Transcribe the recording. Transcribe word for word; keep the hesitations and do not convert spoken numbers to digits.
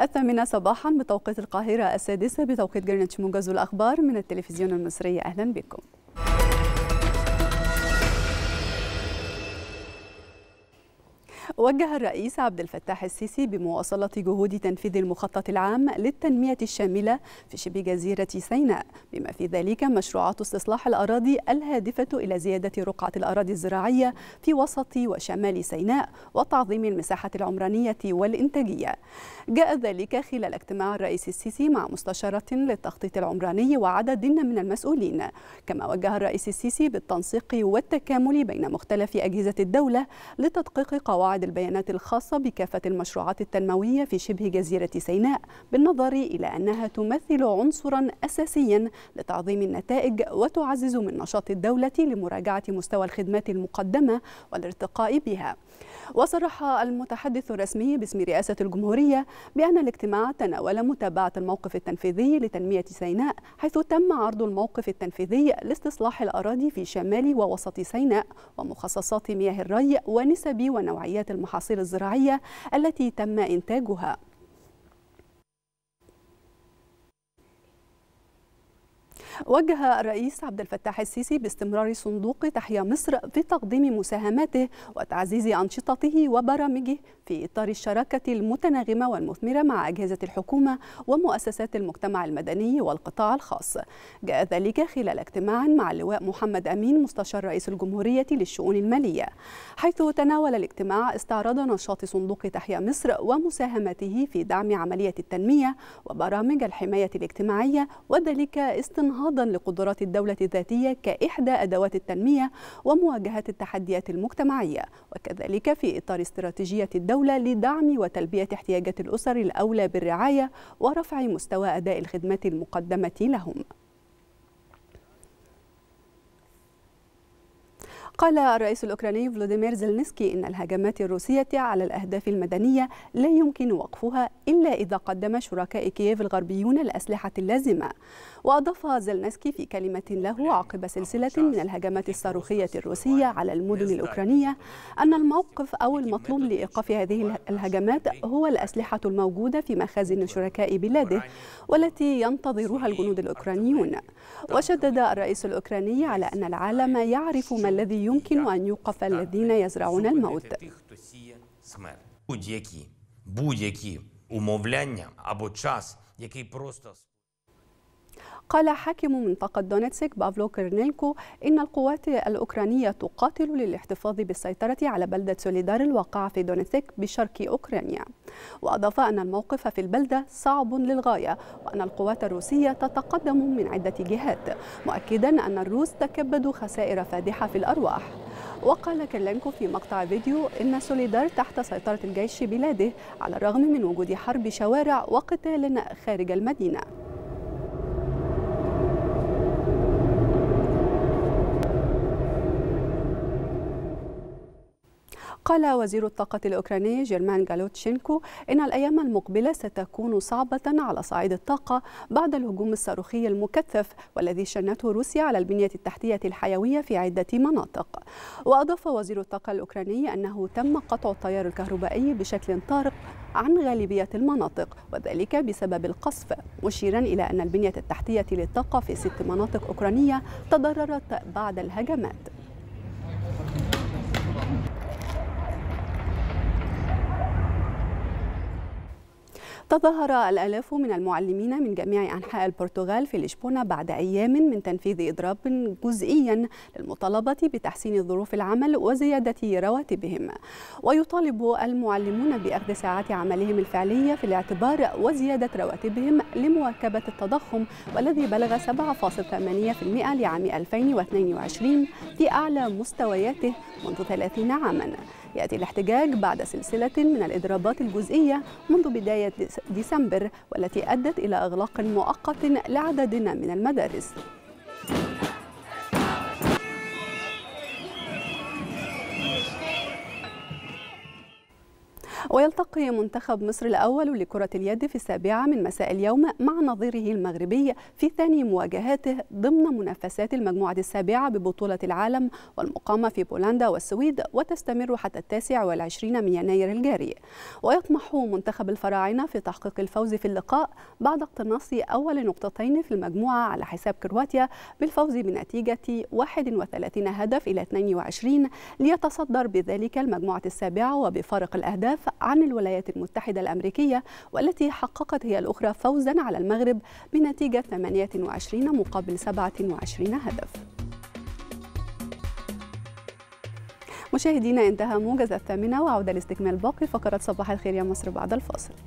الثامنة صباحا بتوقيت القاهرة، السادسة بتوقيت جرينتش. موجز الأخبار من التلفزيون المصري، أهلا بكم. وجه الرئيس عبد الفتاح السيسي بمواصلة جهود تنفيذ المخطط العام للتنمية الشاملة في شبه جزيرة سيناء، بما في ذلك مشروعات استصلاح الأراضي الهادفة إلى زيادة رقعة الأراضي الزراعية في وسط وشمال سيناء وتعظيم المساحة العمرانية والإنتاجية. جاء ذلك خلال اجتماع الرئيس السيسي مع مستشارة للتخطيط العمراني وعدد من المسؤولين. كما وجه الرئيس السيسي بالتنسيق والتكامل بين مختلف أجهزة الدولة لتدقيق قواعد البيانات الخاصة بكافة المشروعات التنموية في شبه جزيرة سيناء، بالنظر إلى أنها تمثل عنصرا أساسيا لتعظيم النتائج وتعزز من نشاط الدولة لمراجعة مستوى الخدمات المقدمة والارتقاء بها. وصرح المتحدث الرسمي باسم رئاسة الجمهورية بأن الاجتماع تناول متابعة الموقف التنفيذي لتنمية سيناء، حيث تم عرض الموقف التنفيذي لاستصلاح الأراضي في شمال ووسط سيناء ومخصصات مياه الري ونسب ونوعيات المحاصيل الزراعية التي تم إنتاجها. وجه الرئيس عبد الفتاح السيسي باستمرار صندوق تحيا مصر في تقديم مساهماته وتعزيز أنشطته وبرامجه في إطار الشراكة المتناغمة والمثمرة مع أجهزة الحكومة ومؤسسات المجتمع المدني والقطاع الخاص. جاء ذلك خلال اجتماع مع اللواء محمد أمين مستشار رئيس الجمهورية للشؤون المالية، حيث تناول الاجتماع استعراض نشاط صندوق تحيا مصر ومساهمته في دعم عملية التنمية وبرامج الحماية الاجتماعية، وذلك استنهاضا لقدرات الدولة الذاتية كإحدى أدوات التنمية ومواجهة التحديات المجتمعية، وكذلك في إطار استراتيجية الدولة لدعم وتلبية احتياجات الأسر الأولى بالرعاية ورفع مستوى أداء الخدمات المقدمة لهم. قال الرئيس الأوكراني فلوديمير زيلينسكي إن الهجمات الروسية على الأهداف المدنية لا يمكن وقفها إلا إذا قدم شركاء كييف الغربيون الأسلحة اللازمة. وأضاف زيلينسكي في كلمة له عقب سلسلة من الهجمات الصاروخية الروسية على المدن الأوكرانية أن الموقف أو المطلوب لإيقاف هذه الهجمات هو الأسلحة الموجودة في مخازن شركاء بلاده والتي ينتظرها الجنود الأوكرانيون. وشدد الرئيس الأوكراني على أن العالم يعرف ما الذي يمكن أن يوقف الذين يزرعون الموت. قال حاكم منطقة دونيتسك بافلو كيرنيلكو إن القوات الأوكرانية تقاتل للاحتفاظ بالسيطرة على بلدة سوليدار الواقعة في دونيتسك بشرق أوكرانيا. وأضاف أن الموقف في البلدة صعب للغاية وأن القوات الروسية تتقدم من عدة جهات، مؤكدا أن الروس تكبدوا خسائر فادحة في الأرواح. وقال كيرلينكو في مقطع فيديو إن سوليدار تحت سيطرة الجيش بلاده على الرغم من وجود حرب شوارع وقتال خارج المدينة. قال وزير الطاقة الأوكراني جيرمان غالوتشينكو إن الأيام المقبلة ستكون صعبة على صعيد الطاقة بعد الهجوم الصاروخي المكثف والذي شنته روسيا على البنية التحتية الحيوية في عدة مناطق. وأضاف وزير الطاقة الأوكراني أنه تم قطع التيار الكهربائي بشكل طارئ عن غالبية المناطق، وذلك بسبب القصف، مشيرا إلى أن البنية التحتية للطاقة في ست مناطق أوكرانية تضررت بعد الهجمات. تظاهر الآلاف من المعلمين من جميع أنحاء البرتغال في لشبونة بعد أيام من تنفيذ إضراب جزئيا للمطالبة بتحسين ظروف العمل وزيادة رواتبهم. ويطالب المعلمون بأخذ ساعات عملهم الفعلية في الاعتبار وزيادة رواتبهم لمواكبة التضخم والذي بلغ سبعة فاصلة ثمانية بالمئة لعام ألفين واثنين وعشرين في أعلى مستوياته منذ ثلاثين عاما. يأتي الاحتجاج بعد سلسلة من الإضرابات الجزئية منذ بداية ديسمبر والتي أدت إلى إغلاق مؤقت لعدد من المدارس. ويلتقي منتخب مصر الأول لكرة اليد في السابعة من مساء اليوم مع نظيره المغربي في ثاني مواجهاته ضمن منافسات المجموعة السابعة ببطولة العالم والمقامة في بولندا والسويد، وتستمر حتى التاسع والعشرين من يناير الجاري. ويطمح منتخب الفراعنة في تحقيق الفوز في اللقاء بعد اقتناص أول نقطتين في المجموعة على حساب كرواتيا بالفوز بنتيجة واحد وثلاثين هدف إلى اثنين وعشرين، ليتصدر بذلك المجموعة السابعة وبفارق الأهداف عن الولايات المتحدة الأمريكية، والتي حققت هي الأخرى فوزا على المغرب بنتيجة ثمانية وعشرين مقابل سبعة وعشرين هدف. مشاهدينا، انتهى موجز الثامنة، وعودة لاستكمال باقي فقرات صباح الخير يا مصر بعد الفاصل.